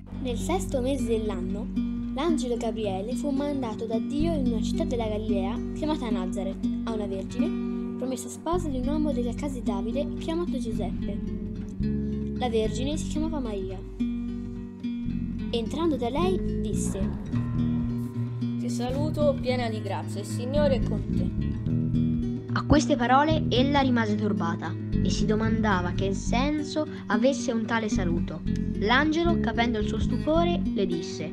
Nel sesto mese dell'anno, l'angelo Gabriele fu mandato da Dio in una città della Galilea chiamata Nazareth a una vergine, promessa sposa di un uomo della casa di Davide chiamato Giuseppe. La vergine si chiamava Maria. Entrando da lei, disse: Ti saluto piena di grazia, il Signore è con te. A queste parole ella rimase turbata e si domandava che senso avesse un tale saluto. L'angelo, capendo il suo stupore, le disse: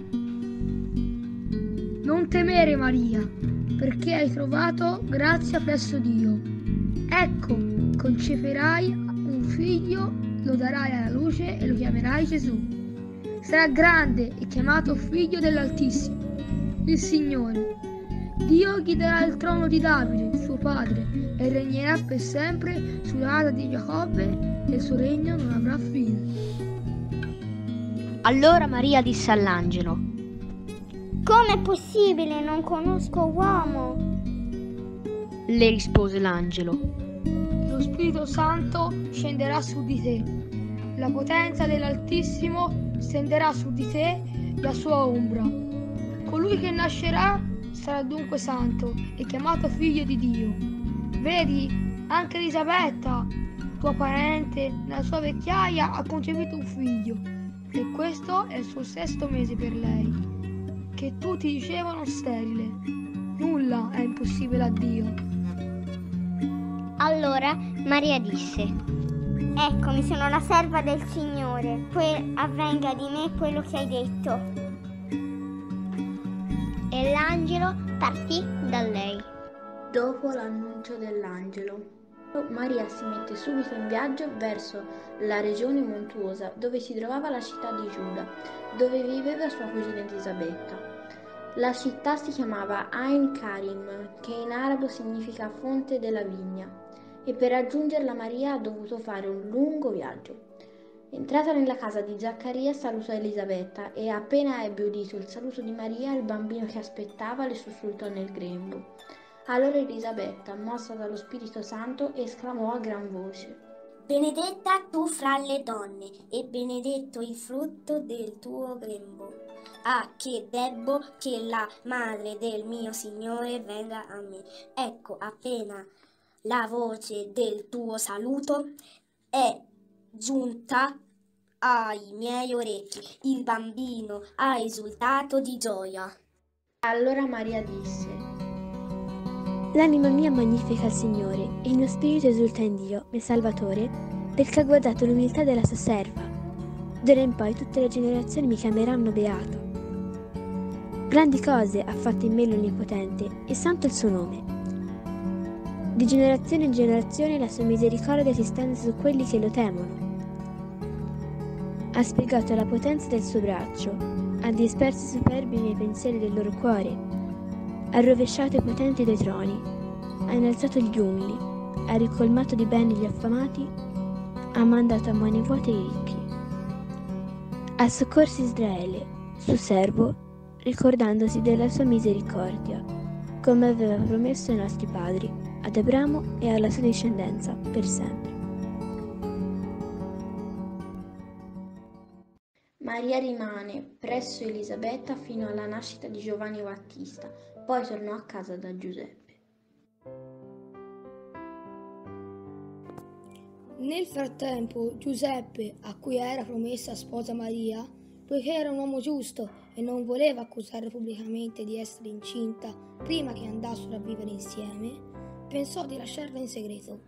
Non temere, Maria, perché hai trovato grazia presso Dio. Ecco, conceperai un figlio, lo darai alla luce e lo chiamerai Gesù. Sarà grande e chiamato Figlio dell'Altissimo. Il Signore, Dio gli darà il trono di Davide, suo padre, e regnerà per sempre sulla casa di Giacobbe e il suo regno non avrà fine. Allora Maria disse all'angelo: Com'è possibile? Non conosco uomo. Le rispose l'angelo: Lo Spirito Santo scenderà su di te. La potenza dell'Altissimo stenderà su di te la sua ombra. Colui che nascerà sarà dunque santo e chiamato figlio di Dio. Vedi, anche Elisabetta, tua parente, nella sua vecchiaia ha concepito un figlio, e questo è il suo sesto mese per lei, che tutti dicevano sterile. Nulla è impossibile a Dio. Allora Maria disse: Eccomi, sono la serva del Signore, avvenga di me quello che hai detto. E l'angelo partì da lei. Dopo l'annuncio dell'angelo, Maria si mette subito in viaggio verso la regione montuosa dove si trovava la città di Giuda, dove viveva sua cugina Elisabetta. La città si chiamava Ain Karim, che in arabo significa fonte della vigna, e per raggiungerla Maria ha dovuto fare un lungo viaggio. Entrata nella casa di Zaccaria salutò Elisabetta e appena ebbe udito il saluto di Maria, il bambino che aspettava le sussultò nel grembo. Allora Elisabetta, mossa dallo Spirito Santo, esclamò a gran voce: Benedetta tu fra le donne, e benedetto il frutto del tuo grembo. Ah, che debbo che la madre del mio Signore venga a me. Ecco, appena la voce del tuo saluto è giunta ai miei orecchi, il bambino ha esultato di gioia. Allora Maria disse: L'anima mia magnifica il Signore, e il mio spirito esulta in Dio, mio Salvatore, perché ha guardato l'umiltà della sua serva. D'ora in poi tutte le generazioni mi chiameranno beato. Grandi cose ha fatto in me l'Onnipotente, e santo il suo nome. Di generazione in generazione la sua misericordia si stende su quelli che lo temono. Ha spiegato la potenza del suo braccio, ha disperso i superbi nei pensieri del loro cuore, ha rovesciato i potenti dei troni, ha innalzato gli umili, ha ricolmato di beni gli affamati, ha mandato a mani vuote i ricchi. Ha soccorso Israele, suo servo, ricordandosi della sua misericordia, come aveva promesso ai nostri padri, ad Abramo e alla sua discendenza per sempre. Maria rimane presso Elisabetta fino alla nascita di Giovanni Battista, poi tornò a casa da Giuseppe. Nel frattempo Giuseppe, a cui era promessa sposa Maria, poiché era un uomo giusto e non voleva accusare pubblicamente di essere incinta prima che andassero a vivere insieme, pensò di lasciarla in segreto.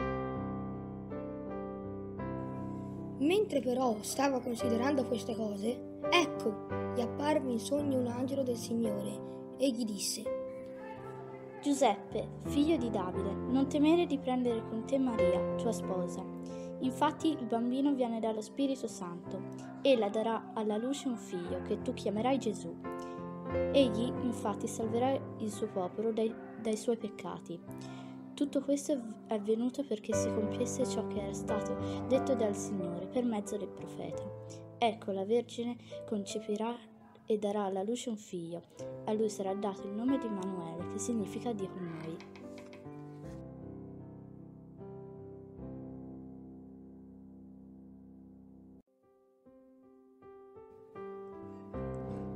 Mentre però stava considerando queste cose, ecco, gli apparve in sogno un angelo del Signore e gli disse: Giuseppe, figlio di Davide, non temere di prendere con te Maria, tua sposa. Infatti il bambino viene dallo Spirito Santo. Ella darà alla luce un figlio che tu chiamerai Gesù. Egli infatti salverà il suo popolo dai suoi peccati. Tutto questo è avvenuto perché si compiesse ciò che era stato detto dal Signore per mezzo del profeta. Ecco, la Vergine concepirà e darà alla luce un figlio. A lui sarà dato il nome di Emanuele, che significa Dio con noi.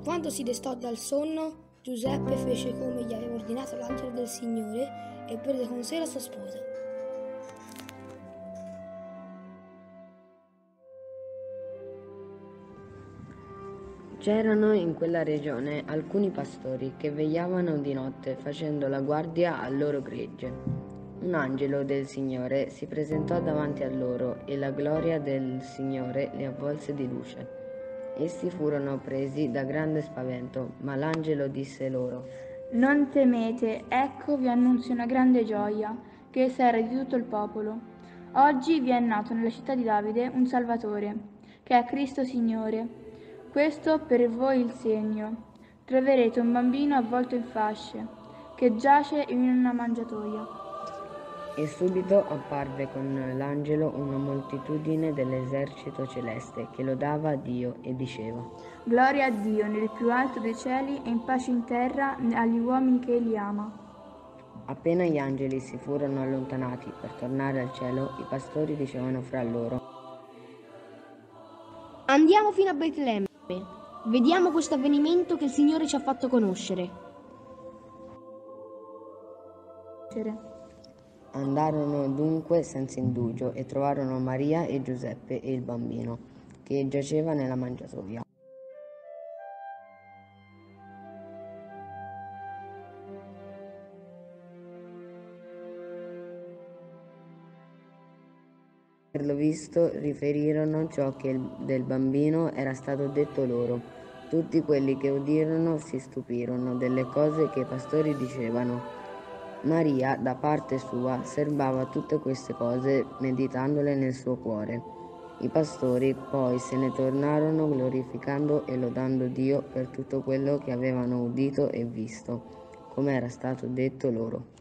Quando si destò dal sonno, Giuseppe fece come gli aveva ordinato l'angelo del Signore e prese con sé la sua sposa. C'erano in quella regione alcuni pastori che vegliavano di notte facendo la guardia al loro gregge. Un angelo del Signore si presentò davanti a loro e la gloria del Signore li avvolse di luce. Essi furono presi da grande spavento, ma l'angelo disse loro: Non temete, ecco vi annunzio una grande gioia, che sarà di tutto il popolo. Oggi vi è nato nella città di Davide un Salvatore, che è Cristo Signore. Questo per voi il segno. Troverete un bambino avvolto in fasce, che giace in una mangiatoia. E subito apparve con l'angelo una moltitudine dell'esercito celeste che lodava Dio e diceva: Gloria a Dio nel più alto dei cieli e in pace in terra agli uomini che Egli ama. Appena gli angeli si furono allontanati per tornare al cielo, i pastori dicevano fra loro: Andiamo fino a Betlemme. Vediamo questo avvenimento che il Signore ci ha fatto conoscere. Andarono dunque senza indugio e trovarono Maria e Giuseppe e il bambino, che giaceva nella mangiatoia. Per lo visto riferirono ciò che del bambino era stato detto loro. Tutti quelli che udirono si stupirono delle cose che i pastori dicevano. Maria, da parte sua, serbava tutte queste cose, meditandole nel suo cuore. I pastori poi se ne tornarono glorificando e lodando Dio per tutto quello che avevano udito e visto, come era stato detto loro.